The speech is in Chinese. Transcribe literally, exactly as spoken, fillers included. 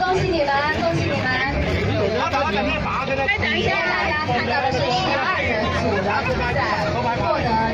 恭喜你们，恭喜你们！再等一下，大家看到的是十二人组的比赛，获得。